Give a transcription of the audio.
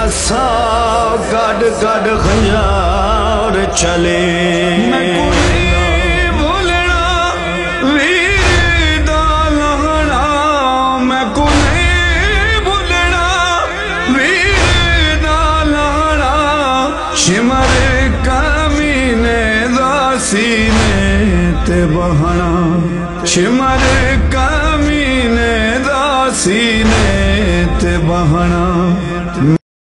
सा गड गड खयार चले। मैं कोई भूलना वीर दा लहना, मैं कोई भूलना वीर दा लहना। शिमर कमीने दा सीने ते बहना, शिमर कमीने दा सीने ते बहना।